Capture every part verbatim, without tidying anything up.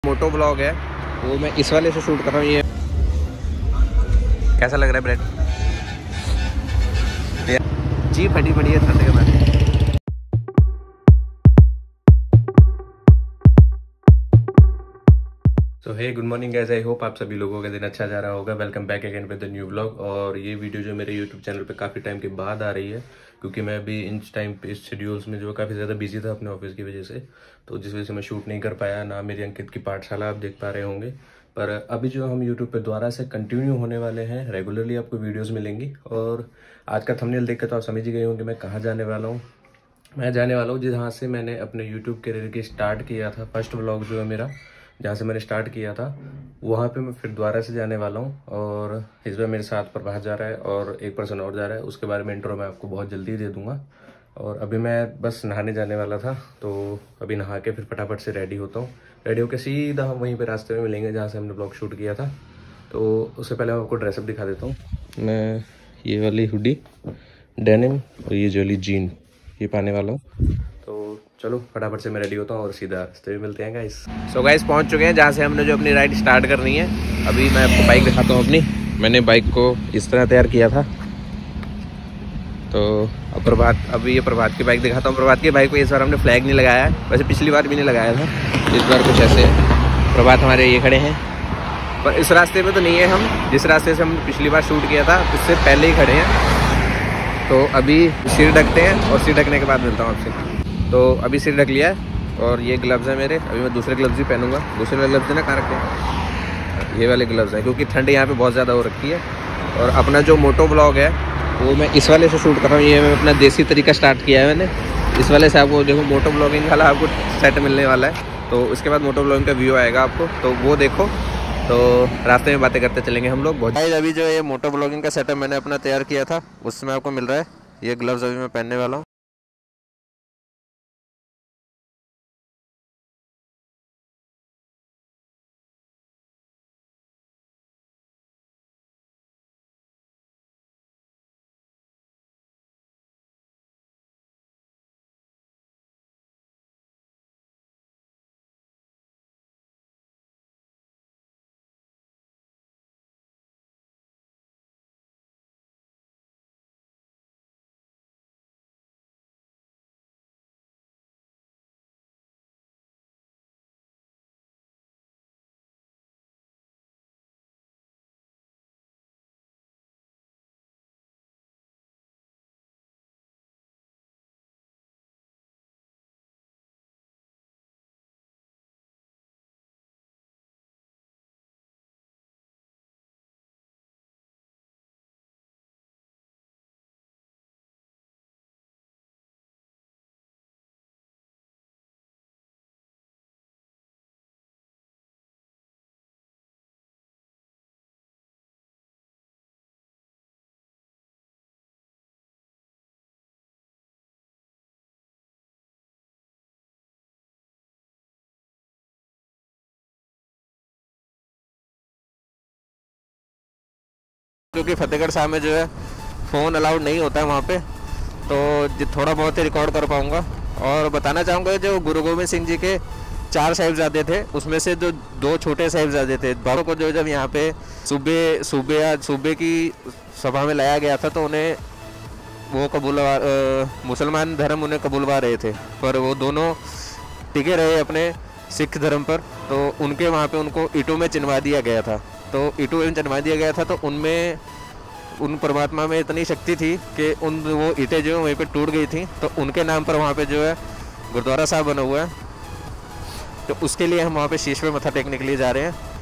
मोटो blog है वो मैं इस वाले से शूट कर रहा हूँ। ये कैसा लग रहा है ब्रेड? जी फटी फटी है ठंड के बाद। So hey good morning guys, I hope आप सभी लोगों का दिन अच्छा जा रहा होगा। Welcome back again with the new vlog. और ये वीडियो जो मेरे यूट्यूब चैनल पे काफ़ी टाइम के बाद आ रही है, क्योंकि मैं अभी इन टाइम पे इस शेड्यूल्स में जो काफ़ी ज़्यादा बिजी था अपने ऑफिस की वजह से, तो जिस वजह से मैं शूट नहीं कर पाया। ना मेरी अंकित की पाठशाला आप देख पा रहे होंगे, पर अभी जो हम यूट्यूब पे दोबारा से कंटिन्यू होने वाले हैं, रेगुलरली आपको वीडियोज़ मिलेंगी। और आज का थंबनेल देख कर तो आप समझ ही गए होंगे मैं कहाँ जाने वाला हूँ। मैं जाने वाला हूँ जहाँ से मैंने अपने यूट्यूब करियर की स्टार्ट किया था। फर्स्ट व्लॉग जो है मेरा, जहाँ से मैंने स्टार्ट किया था, वहाँ पे मैं फिर दोबारा से जाने वाला हूँ। और इस बार मेरे साथ प्रभास जा रहा है और एक पर्सन और जा रहा है। उसके बारे में इंट्रो मैं आपको बहुत जल्दी दे दूँगा। और अभी मैं बस नहाने जाने वाला था, तो अभी नहा के फिर फटाफट से रेडी होता हूँ। रेडी होकर सीधा हम वहीं पर रास्ते में मिलेंगे जहाँ से हमने ब्लॉग शूट किया था। तो उससे पहले मैं आपको ड्रेसअप दिखा देता हूँ। मैं ये वाली हुडी डेनिम और ये जो वाली जीन ये पाने वाला हूँ। तो चलो फटाफट से मैं रेडी होता हूँ और सीधा रास्ते में मिलते हैं गाइस। सो गाइस पहुँच चुके हैं जहाँ से हमने जो अपनी राइड स्टार्ट करनी है। अभी मैं आपको बाइक दिखाता हूँ अपनी। मैंने बाइक को इस तरह तैयार किया था। तो अब प्रभात अभी ये प्रभात की बाइक दिखाता हूँ। प्रभात की बाइक को इस बार हमने फ्लैग नहीं लगाया है, वैसे पिछली बार भी नहीं लगाया था। इस बार कुछ ऐसे है। प्रभात हमारे ये खड़े हैं, पर इस रास्ते में तो नहीं है। हम जिस रास्ते से हम पिछली बार शूट किया था उससे पहले ही खड़े हैं। तो अभी सिर ढकते हैं और सिर ढकने के बाद मिलता हूँ आपसे। तो अभी सिर ढक लिया है और ये ग्लव्स हैं मेरे। अभी मैं दूसरे ग्लव्स भी पहनूंगा। दूसरे वाले ग्लव्स ना कहाँ रखते हैं, ये वाले ग्लव्स हैं, क्योंकि ठंड यहाँ पे बहुत ज़्यादा हो रखी है। और अपना जो मोटो ब्लॉग है वो मैं इस वाले से शूट कर रहा हूँ। ये मैं अपना देसी तरीका स्टार्ट किया है मैंने। इस वाले से आपको देखो मोटो ब्लॉगिंग वाला आपको सेट मिलने वाला है। तो उसके बाद मोटो ब्लॉगिंग का व्यू आएगा आपको, तो वो देखो। तो रास्ते में बातें करते चलेंगे हम लोग। बहुत अभी जो ये मोटो ब्लॉगिंग का सेटअप मैंने अपना तैयार किया था उसमें आपको मिल रहा है। ये ग्लव्स अभी मैं पहनने वाला हूँ। क्योंकि फतेहगढ़ साहब में जो है फ़ोन अलाउड नहीं होता है वहाँ पे, तो थोड़ा बहुत ही रिकॉर्ड कर पाऊँगा। और बताना चाहूँगा जो गुरु गोविंद सिंह जी के चार साहिबजादे थे उसमें से जो दो छोटे साहिबजादे थे, दोनों को जो जब यहाँ पे सूबे सूबे या सूबे की सभा में लाया गया था तो उन्हें वो कबूलवा मुसलमान धर्म उन्हें कबूलवा रहे थे, पर वो दोनों टिके रहे अपने सिख धर्म पर। तो उनके वहाँ पे उनको ईंटों में चिनवा दिया गया था। तो ईंटों में चिनवा दिया गया था तो उनमें उन परमात्मा में इतनी शक्ति थी कि उन वो ईंटें जो वहीं पे टूट गई थी। तो उनके नाम पर वहाँ पे जो है गुरुद्वारा साहब बना हुआ है। तो उसके लिए हम वहाँ पे शीश पे मत्था टेकने के लिए जा रहे हैं।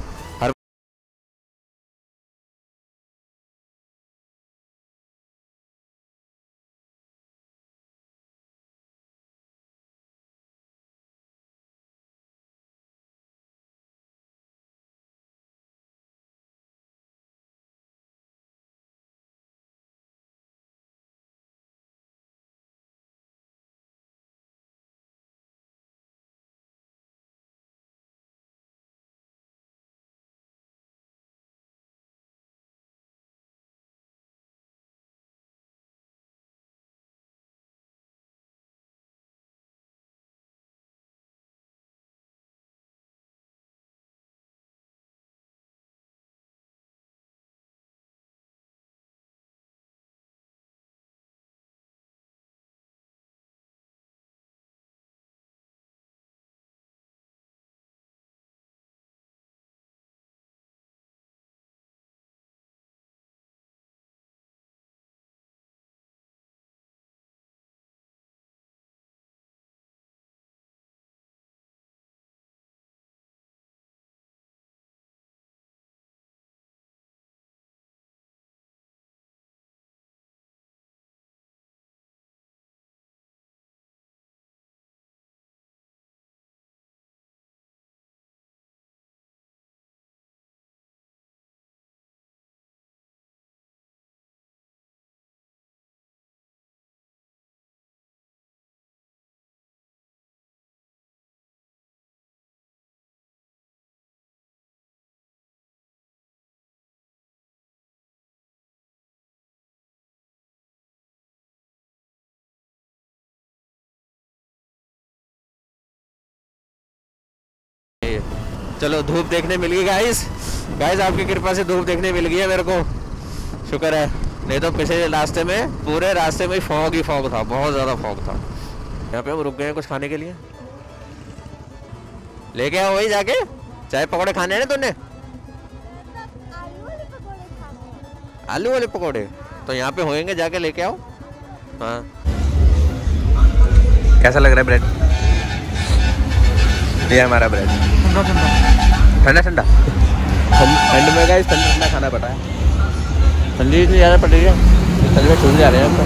चलो धूप देखने मिल गई गाइस। गाइस आपकी कृपा से धूप देखने मिल गई है मेरे को, शुक्र है। नहीं तो पिछले रास्ते में पूरे रास्ते में फॉग ही फॉग था, बहुत ज़्यादा फॉग था। यहाँ पे हम रुक गए हैं कुछ खाने के लिए। लेके आओ वही जाके, चाय पकौड़े खाने हैं ना तुमने? आलू वाले पकौड़े तो यहाँ पे होंगे, जाके लेके आओ। हाँ कैसा लग रहा है ब्रेड? ये हमारा ब्रेड ठंडा ठंडा। हम ठंड में गए, ठंडा ठंडा खाना पड़ा है। ठंडी इतनी ज़्यादा पड़ रही है, ठंड में छूट जा रहे हैं हम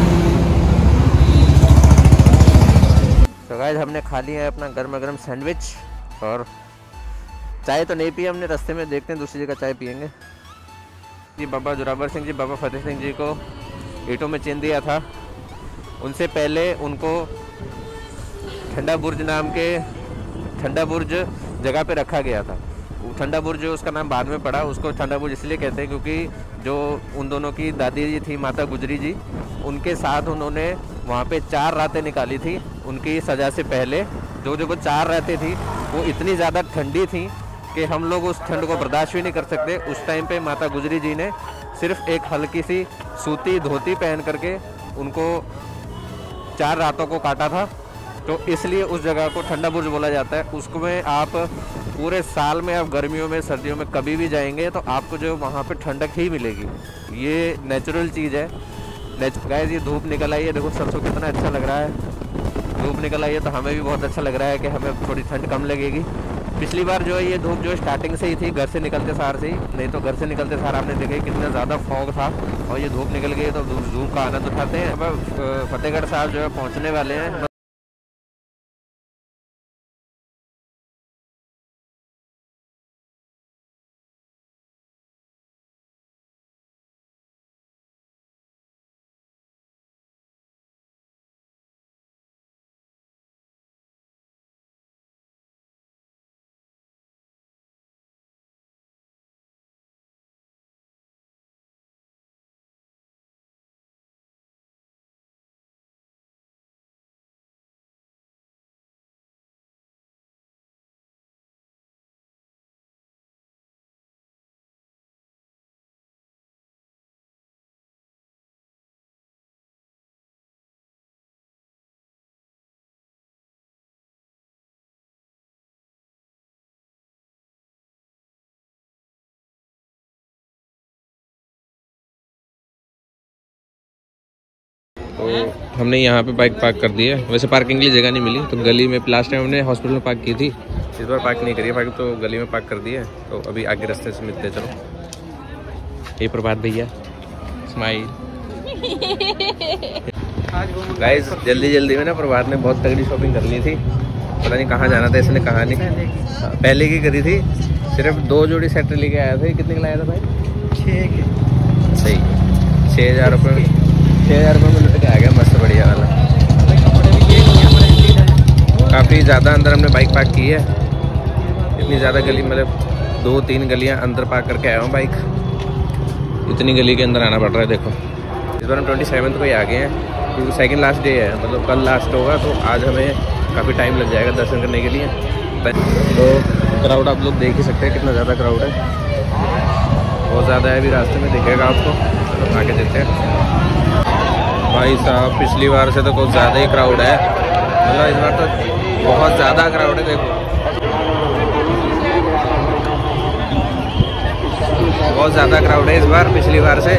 तो। गाइस हमने खा लिया है अपना गर्मा गर्म सैंडविच, और चाय तो नहीं पी हमने, रास्ते में देखते हैं दूसरी जगह चाय पियेंगे। जी बाबा जोरावर सिंह जी, बाबा फतेह सिंह जी को ईंटों में चीन दिया था। उनसे पहले उनको ठंडा बुर्ज नाम के ठंडा बुर्ज जगह पे रखा गया था। ठंडा बुर्ज उसका नाम बाद में पड़ा, उसको ठंडा बुर्ज इसलिए कहते हैं क्योंकि जो उन दोनों की दादी जी थी माता गुजरी जी, उनके साथ उन्होंने वहाँ पे चार रातें निकाली थी उनकी सज़ा से पहले। जो जो वो चार रातें थी वो इतनी ज़्यादा ठंडी थी कि हम लोग उस ठंड को बर्दाश्त भी नहीं कर सकते। उस टाइम पे माता गुजरी जी ने सिर्फ एक हल्की सी सूती धोती पहन करके उनको चार रातों को काटा था, तो इसलिए उस जगह को ठंडा बुर्ज बोला जाता है। उसको में आप पूरे साल में, आप गर्मियों में सर्दियों में कभी भी जाएंगे तो आपको जो वहाँ पे ठंडक ही मिलेगी। ये नेचुरल चीज़ है। गाइस ये धूप निकल आई है, देखो सरसों कितना अच्छा लग रहा है। धूप निकल आई है तो हमें भी बहुत अच्छा लग रहा है कि हमें थोड़ी ठंड कम लगेगी। पिछली बार जो है ये धूप जो स्टार्टिंग से ही थी, घर से निकलते सार से ही, नहीं तो घर से निकलते सार आपने देखा कितना ज़्यादा फॉग था, और ये धूप निकल गई तो धूप का आनंद उठाते हैं। अब फतेहगढ़ साहब जो है पहुँचने वाले हैं। तो हमने यहाँ पे बाइक पार्क कर दी है। वैसे पार्किंग के लिए जगह नहीं मिली तो गली में, लास्ट टाइम हमने हॉस्पिटल में पार्क की थी, इस बार पार्क नहीं करी है बाइक, तो गली में पार्क कर दी है। तो अभी आगे रास्ते से मिलते चलो। ये प्रभात भैया स्माइल। गाइस जल्दी जल्दी में ना प्रभात ने बहुत तगड़ी शॉपिंग कर ली थी, पता नहीं कहाँ जाना था इसने, कहाँ नहीं। पहले की करी थी, सिर्फ दो जोड़ी सेट लेके आया था। कितने का लाया था भाई? छः के। सही, छः हज़ार रुपये छः हज़ार रुपये में लुट के आ गया, मस्त बढ़िया वाला। काफ़ी ज़्यादा अंदर हमने बाइक पार्क की है, इतनी ज़्यादा गली, मतलब दो तीन गलियाँ अंदर पार्क करके आया हूँ बाइक। इतनी गली के अंदर आना पड़ रहा है। देखो इस बार हम ट्वेंटी सेवन्थ को ही आ गए हैं, क्योंकि सेकंड लास्ट डे है, मतलब कल लास्ट होगा, तो आज हमें काफ़ी टाइम लग जाएगा दर्शन करने के लिए। तो क्राउड आप लोग देख ही सकते हैं कितना ज़्यादा क्राउड है, बहुत ज़्यादा है। अभी रास्ते में दिखेगा आपको, तो आगे देते हैं। भाई साहब पिछली बार से तो कुछ ज़्यादा ही क्राउड है, मतलब इस बार तो बहुत ज़्यादा क्राउड है। देखो बहुत ज़्यादा क्राउड है इस बार पिछली बार से।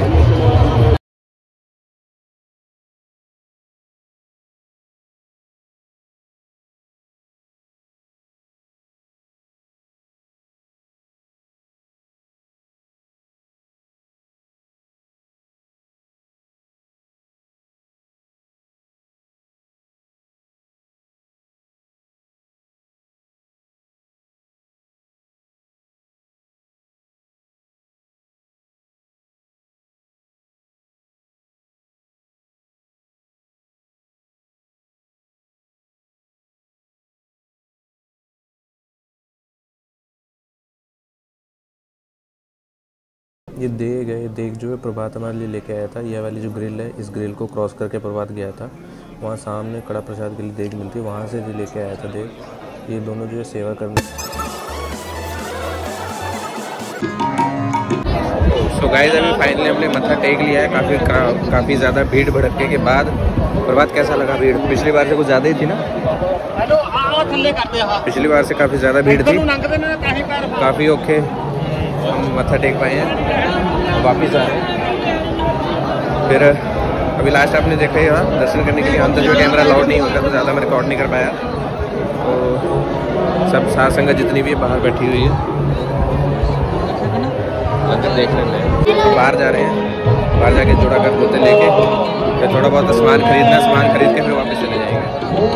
ये देग है, देग जो है प्रभात हमारे लिए लेके आया था। यह वाली जो ग्रिल है, इस ग्रिल को क्रॉस करके प्रभात गया था। वहाँ सामने कड़ा प्रसाद के लिए देग मिलती है, वहाँ से भी लेके आया था देग। ये दोनों जो है सेवा करने सो गाइस अभी फाइनली हमने मत्था टेक लिया है काफ़ी का, काफ़ी ज़्यादा भीड़ भड़के के बाद। और बात कैसा लगा भीड़? पिछली बार से कुछ ज़्यादा ही थी ना, पिछली बार से काफ़ी ज़्यादा भीड़ थी, काफ़ी ओके हम मत्था टेक पाए हैं, वापिस आ रहे हैं। फिर अभी लास्ट आपने देखा ही हाँ दर्शन करने के लिए अंदर जो कैमरा अलाउड नहीं होता तो ज़्यादा मैं रिकॉर्ड नहीं कर पाया। तो सब साथ संगत जितनी भी बाहर बैठी हुई है अंदर देखने में, तो बाहर जा रहे हैं, बाहर जाके जोड़ा कर बोलते लेके फिर थोड़ा बहुत सामान खरीदना, सामान खरीद के फिर वापस चले जाएंगे।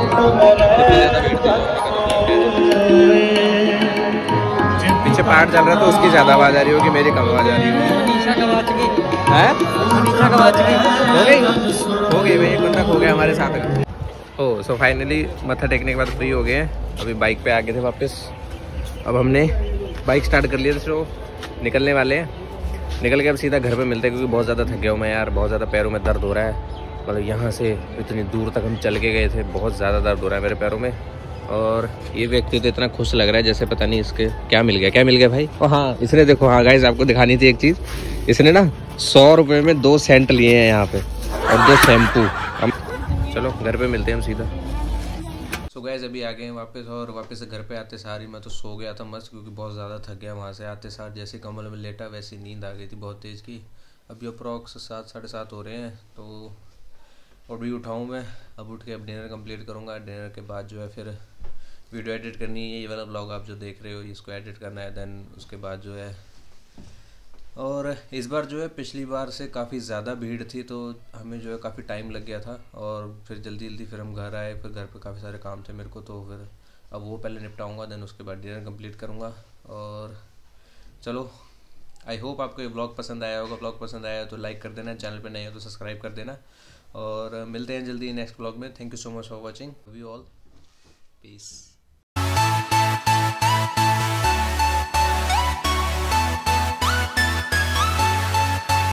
पीछे पहाड़ चल रहा है तो उसकी ज़्यादा आवाज़ आ रही होगी, मेरी कम आवाज़ आ रही होगी। है हो गई हो गई भाई, एक बंदा हो गया हमारे साथ का। ओह सो फाइनली मत्था टेकने के बाद फ्री हो गए हैं। अभी बाइक पे आ गए थे वापस, अब हमने बाइक स्टार्ट कर लिया तो निकलने वाले हैं। निकल के अब सीधा घर पे मिलते हैं क्योंकि बहुत ज़्यादा थक गया हूँ मैं यार, बहुत ज़्यादा पैरों में दर्द हो रहा है। मतलब यहाँ से इतनी दूर तक हम चल के गए थे, बहुत ज़्यादा दर्द हो रहा है मेरे पैरों में। और ये व्यक्ति तो इतना खुश लग रहा है जैसे पता नहीं इसके क्या मिल गया, क्या मिल गया भाई। और हाँ इसने देखो, हाँ गाइस आपको दिखानी थी एक चीज़, इसने ना सौ रुपये में दो सेंट लिए हैं यहाँ पे और दो शैम्पू। हम चलो घर पे मिलते हैं हम सीधा। सो गाइस अभी आ गए हैं वापस, और वापस से घर पे आते सार ही मैं तो सो गया था मस्त, क्योंकि बहुत ज़्यादा थक गया। वहाँ से आते सार जैसे कमल में लेटा वैसी नींद आ गई थी बहुत तेज़ की। अभी अप्रॉक्स सात साढ़े सात हो रहे हैं तो और भी उठाऊँ मैं। अब उठ के अब डिनर कंप्लीट करूँगा। डिनर के बाद जो है फिर वीडियो एडिट करनी है, ये वाला ब्लॉग आप जो देख रहे हो इसको एडिट करना है। देन उसके बाद जो है, और इस बार जो है पिछली बार से काफ़ी ज़्यादा भीड़ थी तो हमें जो है काफ़ी टाइम लग गया था। और फिर जल्दी जल्दी फिर हम घर आए, फिर घर पे काफ़ी सारे काम थे मेरे को, तो फिर अब वो पहले निपटाऊंगा, देन उसके बाद डिनर कंप्लीट करूँगा। और चलो आई होप आपको ये ब्लॉग पसंद आया होगा। ब्लॉग पसंद आया तो लाइक कर देना, चैनल पे नए हो तो सब्सक्राइब कर देना, और मिलते हैं जल्दी नेक्स्ट ब्लॉग में। Thank you so much for watching, we all piece.